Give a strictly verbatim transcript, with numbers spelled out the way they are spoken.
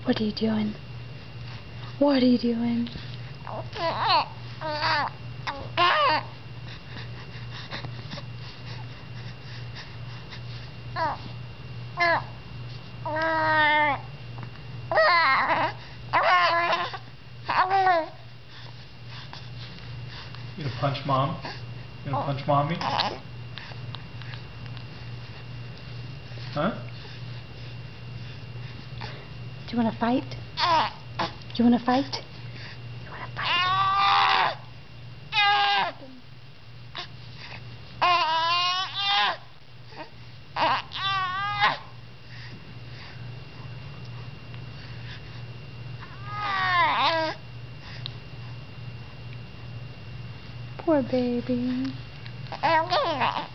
What are you doing? What are you doing? You gonna punch Mom? You gonna punch Mommy? Huh? Do you want to fight? Do you want to fight? You want to fight? Poor baby.